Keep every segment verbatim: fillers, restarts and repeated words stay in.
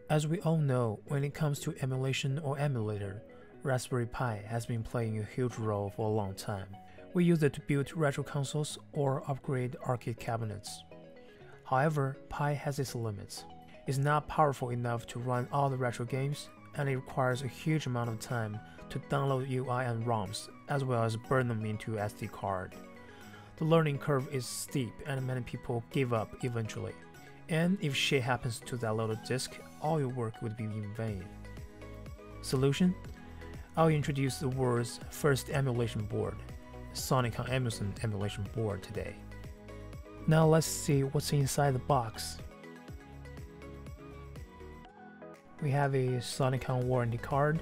As we all know, when it comes to emulation or emulator, Raspberry Pi has been playing a huge role for a long time. We use it to build retro consoles or upgrade arcade cabinets. However, Pi has its limits. It's not powerful enough to run all the retro games, and it requires a huge amount of time to download U I and ROMs, as well as burn them into S D card. The learning curve is steep and many people give up eventually. And if shit happens to that loaded disk, all your work would be in vain. Solution? I'll introduce the world's first emulation board, Sonicon EmuSon Emulation Board today. Now let's see what's inside the box. We have a Sonicon warranty card,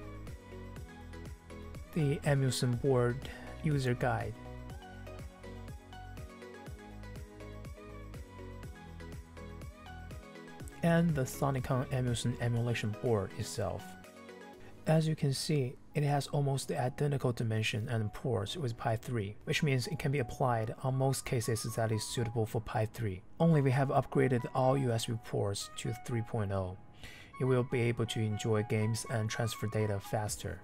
the EmuSon Board user guide, and the Sonicon EmuSon Emulation Board itself. As you can see, it has almost the identical dimension and ports with Pi three, which means it can be applied on most cases that is suitable for Pi three. Only we have upgraded all U S B ports to three point oh. You will be able to enjoy games and transfer data faster.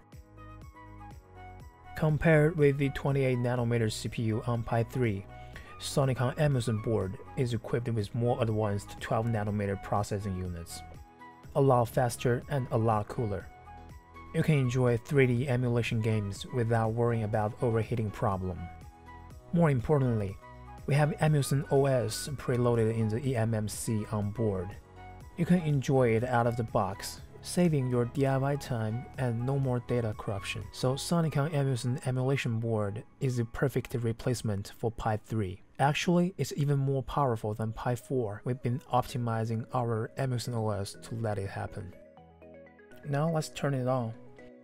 Compared with the twenty-eight nanometer C P U on Pi three, Sonicon EmuSon Board is equipped with more advanced twelve nanometer processing units, a lot faster and a lot cooler. You can enjoy three D emulation games without worrying about overheating problem. More importantly, we have EmuSon O S preloaded in the eMMC on board. You can enjoy it out of the box, saving your D I Y time and no more data corruption. So Sonicon EmuSon Emulation Board is the perfect replacement for Pi three. Actually, it's even more powerful than Pi four. We've been optimizing our EmuSon O S to let it happen. Now let's turn it on.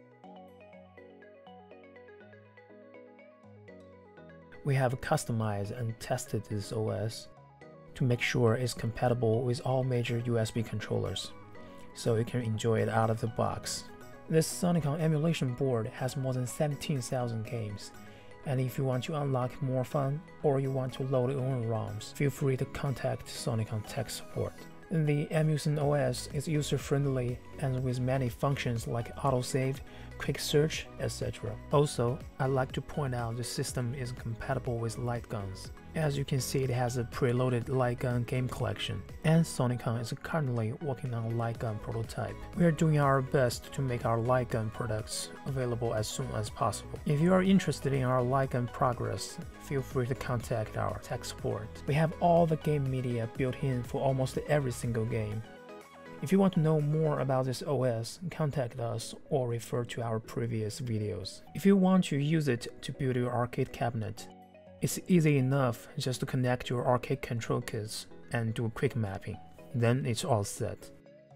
We have customized and tested this O S to make sure it's compatible with all major U S B controllers, so you can enjoy it out of the box. This Sonicon Emulation Board has more than seventeen thousand games, and if you want to unlock more fun or you want to load your own ROMs, feel free to contact Sonicon Tech Support. The EmuSon O S is user-friendly and with many functions like autosave, quick search, et cetera. Also, I'd like to point out the system is compatible with light guns. As you can see, it has a preloaded light gun game collection, and Sonicon is currently working on a light gun prototype. We are doing our best to make our light gun products available as soon as possible. If you are interested in our light gun progress, feel free to contact our tech support. We have all the game media built in for almost every single game. If you want to know more about this O S, contact us or refer to our previous videos. If you want to use it to build your arcade cabinet, it's easy enough just to connect your arcade control kits and do a quick mapping. Then it's all set.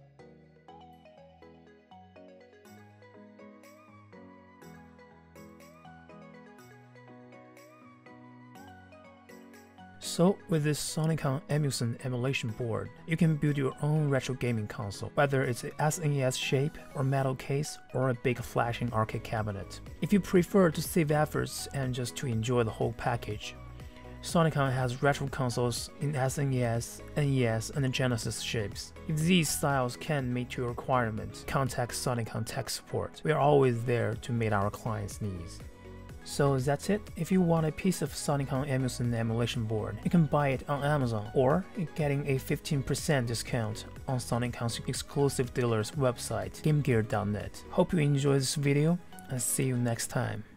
So with this Sonicon EmuSon Emulation Board, you can build your own retro gaming console, whether it's an S N E S shape or metal case or a big flashing arcade cabinet. If you prefer to save efforts and just to enjoy the whole package, Sonicon has retro consoles in S N E S, N E S, and Genesis shapes. If these styles can meet your requirements, contact Sonicon Tech Support. We are always there to meet our clients' needs. So that's it. If you want a piece of Sonicon EmuSon Emulation Board, you can buy it on Amazon, or getting a fifteen percent discount on Sonicon's exclusive dealer's website, game gear dot net. Hope you enjoyed this video, and see you next time.